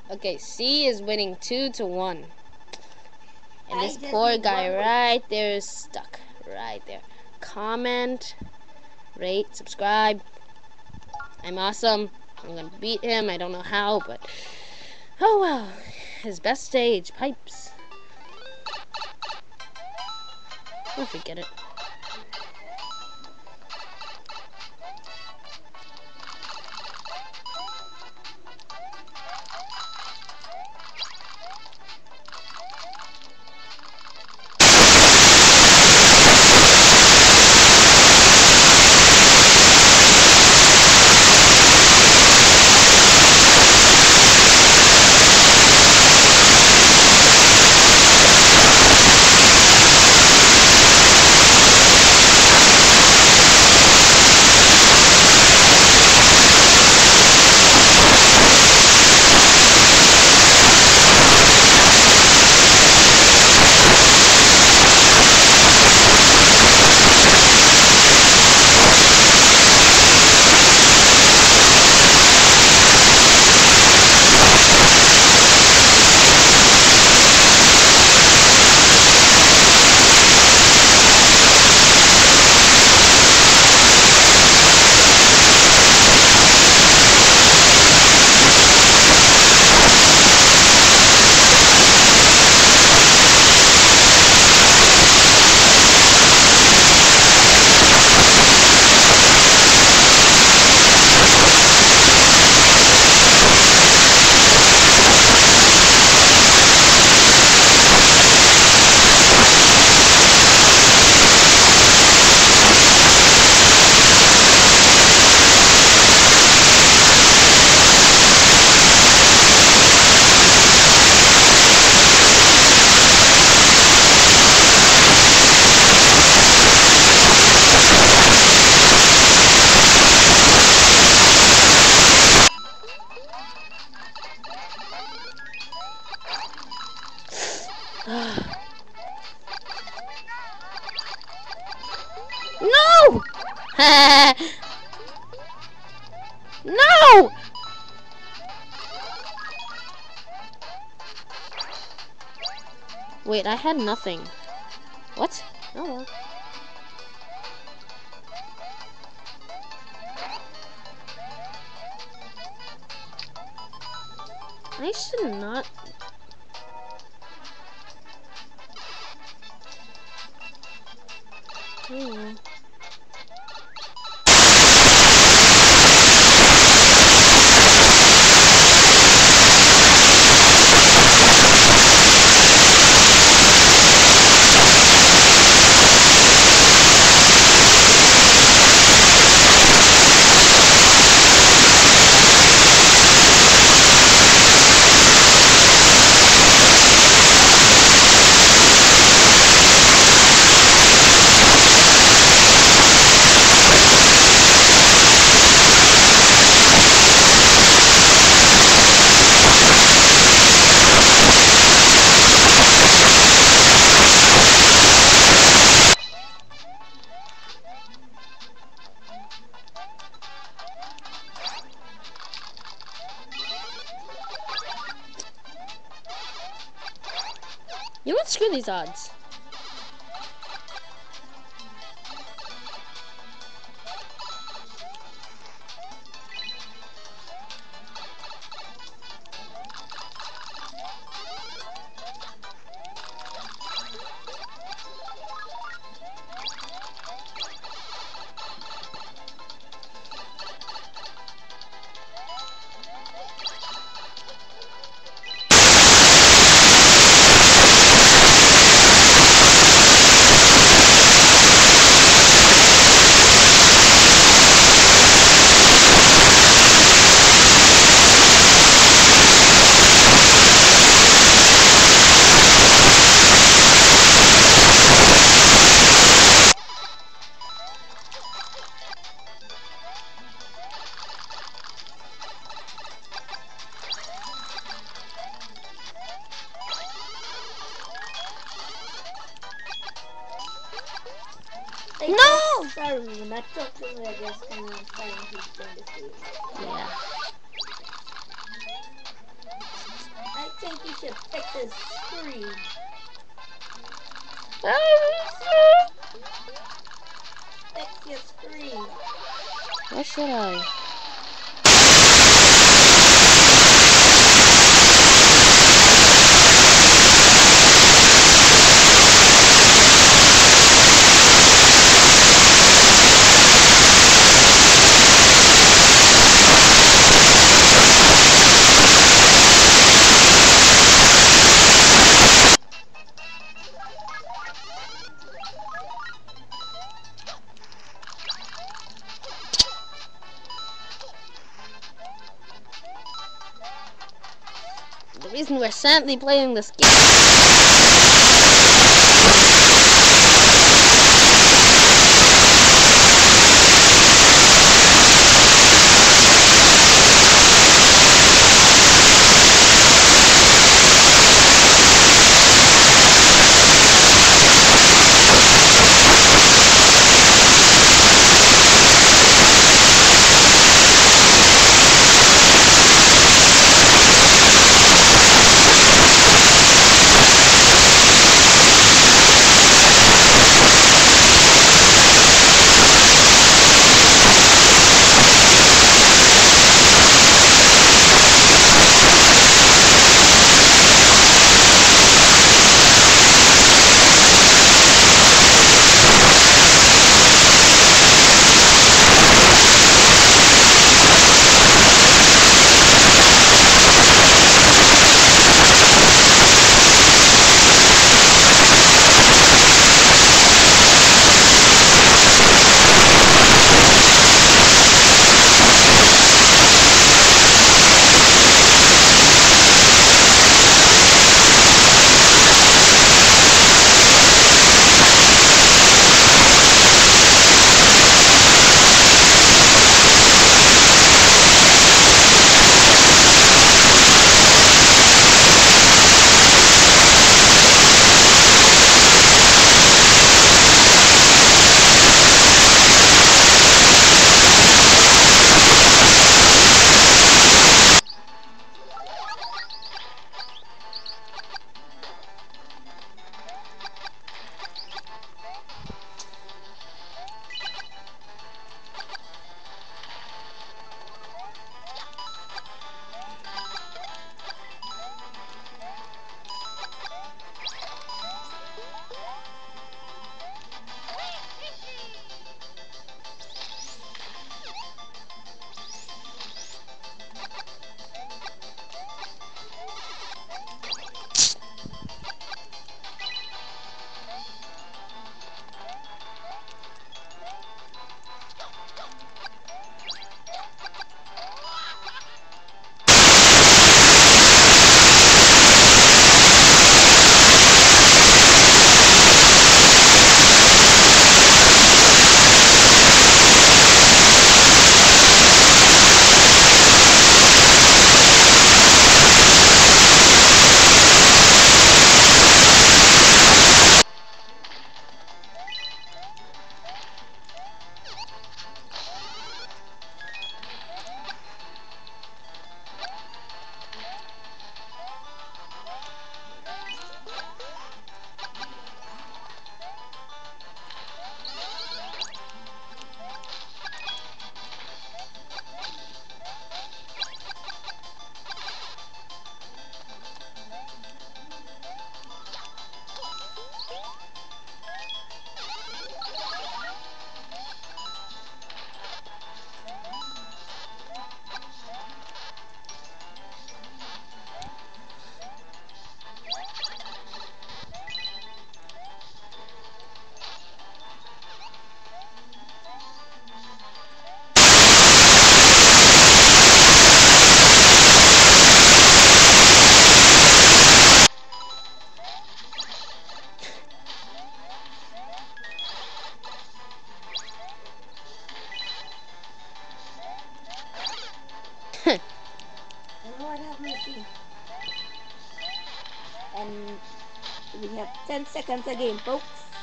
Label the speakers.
Speaker 1: Okay, C is winning 2-1. And
Speaker 2: I
Speaker 1: this
Speaker 2: just
Speaker 1: poor
Speaker 2: need
Speaker 1: guy
Speaker 2: one more.
Speaker 1: right there is stuck. Right there. Comment, rate, subscribe. I'm awesome. I'm gonna beat him. I don't know how, but oh well. His best stage, pipes. Oh, forget it. No! No! Wait, I had nothing. What? Oh well. I should not. Oh well. You know what? Screw these odds. No!
Speaker 2: Sorry, when I talk to me, I just kind of trying to join the series.
Speaker 1: Yeah.
Speaker 2: should fix this screen. Fix your screen.
Speaker 1: Why should I? The reason we're sadly playing this game.
Speaker 2: And we have 10 seconds again, folks.